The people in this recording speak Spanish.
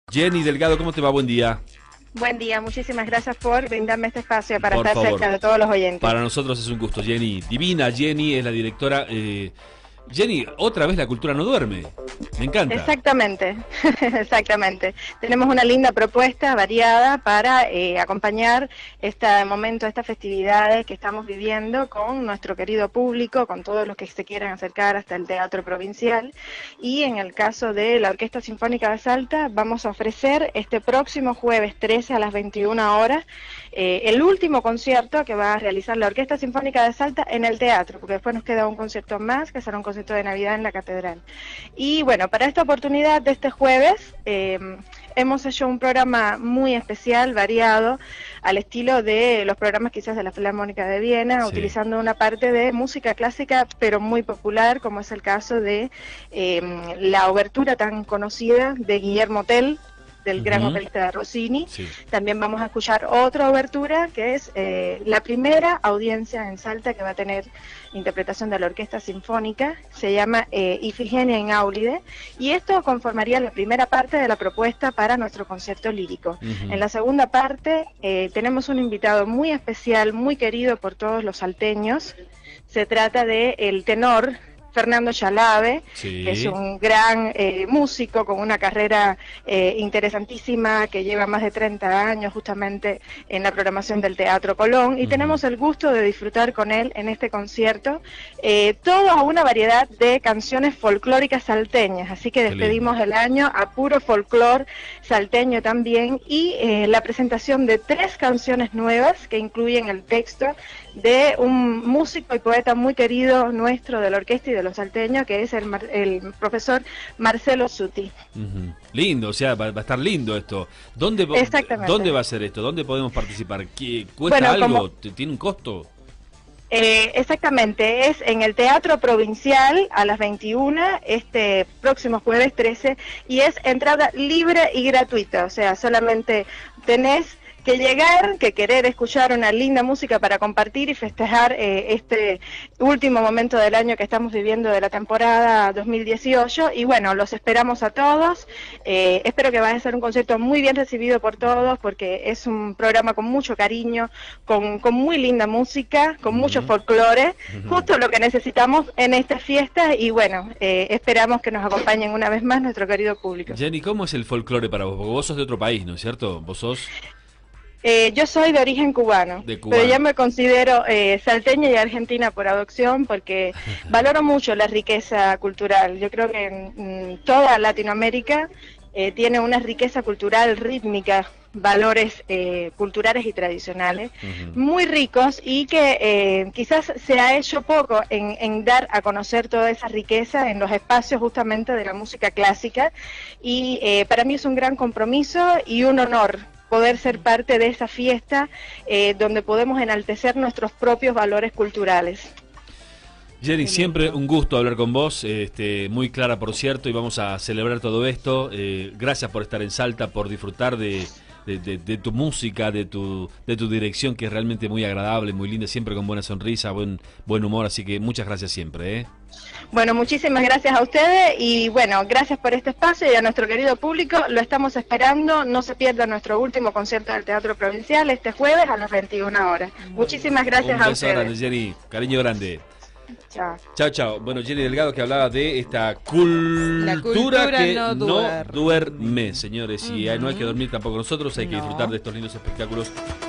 Jenny Delgado, ¿cómo te va? Buen día. Buen día, muchísimas gracias por brindarme este espacio para Por estar favor. cerca de todos los oyentes. Para nosotros es un gusto, Jenny. Divina, Jenny es la directora. Jenny, otra vez la cultura no duerme. Me encanta. Exactamente, exactamente. Tenemos una linda propuesta variada para acompañar este momento, estas festividades que estamos viviendo con nuestro querido público, con todos los que se quieran acercar hasta el Teatro Provincial. Y en el caso de la Orquesta Sinfónica de Salta, vamos a ofrecer este próximo jueves 13 a las 21 horas el último concierto que va a realizar la Orquesta Sinfónica de Salta en el teatro, porque después nos queda un concierto más, que será un concierto de Navidad en la Catedral. Y bueno, para esta oportunidad de este jueves hemos hecho un programa muy especial, variado, al estilo de los programas quizás de la Filarmónica de Viena, sí, utilizando una parte de música clásica, pero muy popular, como es el caso de la obertura tan conocida de Guillermo Tell, del gran operista de Rossini. Sí. También vamos a escuchar otra obertura que es la primera audiencia en Salta que va a tener interpretación de la Orquesta Sinfónica, se llama Ifigenia in Aulide, y esto conformaría la primera parte de la propuesta para nuestro concierto lírico. En la segunda parte tenemos un invitado muy especial, muy querido por todos los salteños. Se trata de el tenor Fernando Chalave, sí, que es un gran músico con una carrera interesantísima que lleva más de 30 años justamente en la programación del Teatro Colón, y tenemos el gusto de disfrutar con él en este concierto toda una variedad de canciones folclóricas salteñas, así que despedimos el año a puro folclor salteño también, y la presentación de 3 canciones nuevas que incluyen el texto de un músico y poeta muy querido nuestro de la orquesta y de los salteños, que es el profesor Marcelo Suti. Lindo, o sea, va a estar lindo esto. ¿Dónde va a ser esto? ¿Dónde podemos participar? ¿Cuesta algo? ¿Tiene un costo? Exactamente, es en el Teatro Provincial a las 21, este próximo jueves 13, y es entrada libre y gratuita, o sea, solamente tenés que llegar, que querer escuchar una linda música para compartir y festejar este último momento del año que estamos viviendo de la temporada 2018, y bueno, los esperamos a todos. Espero que vaya a ser un concierto muy bien recibido por todos, porque es un programa con mucho cariño, con muy linda música, con mucho folclore, justo lo que necesitamos en esta fiesta, y bueno, esperamos que nos acompañen una vez más nuestro querido público. Jenny, ¿cómo es el folclore para vos? Porque vos sos de otro país, ¿no es cierto? Vos sos... yo soy de origen cubano, pero ya me considero salteña y argentina por adopción, porque valoro mucho la riqueza cultural. Yo creo que toda Latinoamérica tiene una riqueza cultural, rítmica, valores culturales y tradicionales muy ricos, y que quizás se ha hecho poco en dar a conocer toda esa riqueza en los espacios justamente de la música clásica, y para mí es un gran compromiso y un honor poder ser parte de esa fiesta donde podemos enaltecer nuestros propios valores culturales. Jenny, siempre un gusto hablar con vos, muy clara por cierto, y vamos a celebrar todo esto. Gracias por estar en Salta, por disfrutar de tu música, de tu dirección, que es realmente muy agradable, muy linda, siempre con buena sonrisa, buen humor, así que muchas gracias siempre. Bueno, muchísimas gracias a ustedes, y bueno, gracias por este espacio, y a nuestro querido público lo estamos esperando. No se pierda nuestro último concierto del Teatro Provincial este jueves a las 21 horas. Muchísimas gracias a ustedes. Un beso grande, Jenny, cariño grande. Chao. Chao, chao. Bueno, Jenny Delgado, que hablaba de esta cultura que no duerme, señores, y no hay que dormir tampoco nosotros, hay que disfrutar de estos lindos espectáculos.